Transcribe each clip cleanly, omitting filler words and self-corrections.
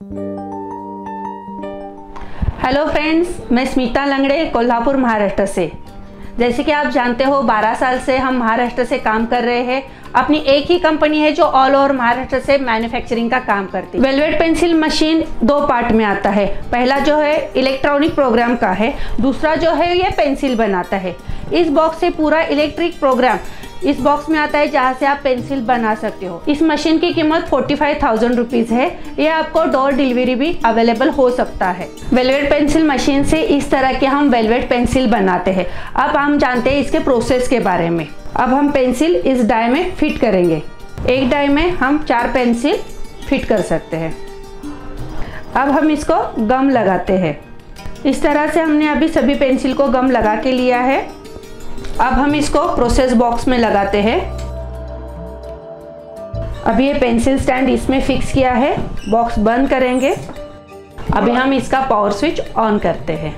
Hello friends, मैं स्मिता लंगड़े कोल्हापुर महाराष्ट्र से। जैसे कि आप जानते हो 12 साल से हम महाराष्ट्र से काम कर रहे हैं। अपनी एक ही कंपनी है जो ऑल ओवर महाराष्ट्र से मैन्युफैक्चरिंग का काम करती है। वेलवेट पेंसिल मशीन 2 पार्ट में आता है। पहला जो है इलेक्ट्रॉनिक प्रोग्राम का है, दूसरा जो है ये पेंसिल बनाता है। इस बॉक्स से पूरा इलेक्ट्रिक प्रोग्राम इस बॉक्स में आता है जहाँ से आप पेंसिल बना सकते हो। इस मशीन की कीमत 45,000 रुपीज़ है। ये आपको डोर डिलीवरी भी अवेलेबल हो सकता है। वेलवेट पेंसिल मशीन से इस तरह के हम वेलवेट पेंसिल बनाते हैं। अब हम जानते हैं इसके प्रोसेस के बारे में। अब हम पेंसिल इस डाई में फिट करेंगे। एक डाई में हम 4 पेंसिल फिट कर सकते हैं। अब हम इसको गम लगाते हैं। इस तरह से हमने अभी सभी पेंसिल को गम लगा के लिया है। अब हम इसको प्रोसेस बॉक्स में लगाते हैं। अभी ये पेंसिल स्टैंड इसमें फिक्स किया है। बॉक्स बंद करेंगे। अभी हम इसका पावर स्विच ऑन करते हैं।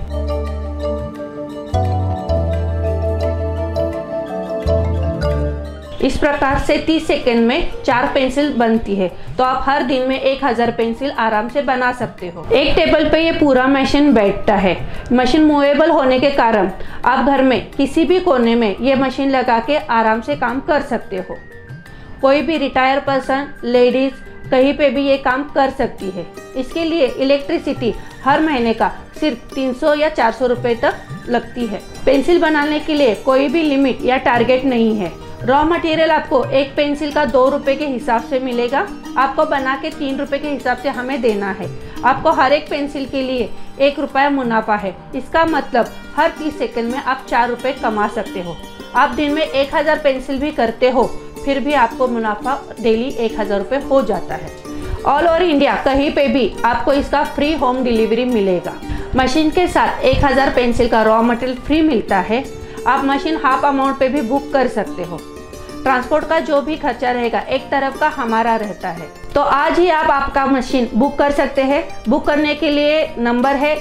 इस प्रकार से 30 सेकंड में 4 पेंसिल बनती है। तो आप हर दिन में 1000 पेंसिल आराम से बना सकते हो। एक टेबल पे ये पूरा मशीन बैठता है। मशीन मूवेबल होने के कारण आप घर में किसी भी कोने में ये मशीन लगा के आराम से काम कर सकते हो। कोई भी रिटायर पर्सन, लेडीज कहीं पे भी ये काम कर सकती है। इसके लिए इलेक्ट्रिसिटी हर महीने का सिर्फ 300 या 400 रुपये तक लगती है। पेंसिल बनाने के लिए कोई भी लिमिट या टारगेट नहीं है। रॉ मटेरियल आपको एक पेंसिल का 2 रुपये के हिसाब से मिलेगा। आपको बना के 3 रुपये के हिसाब से हमें देना है। आपको हर एक पेंसिल के लिए 1 रुपया मुनाफा है। इसका मतलब हर 30 सेकंड में आप 4 रुपये कमा सकते हो। आप दिन में 1000 पेंसिल भी करते हो, फिर भी आपको मुनाफा डेली 1000 रुपये हो जाता है। ऑल ओवर इंडिया कहीं पे भी आपको इसका फ्री होम डिलीवरी मिलेगा। मशीन के साथ 1000 पेंसिल का रॉ मटेरियल फ्री मिलता है। आप मशीन हाफ अमाउंट पे भी बुक कर सकते हो। ट्रांसपोर्ट का जो भी खर्चा रहेगा एक तरफ का हमारा रहता है। तो आज ही आप आपका मशीन बुक कर सकते हैं। बुक करने के लिए नंबर है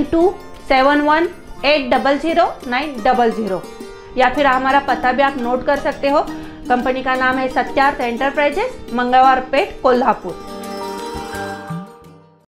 9271800900 या फिर हमारा पता भी आप नोट कर सकते हो। कंपनी का नाम है सत्यार्थ एंटरप्राइजेस, मंगलवार पेठ, कोल्हापुर।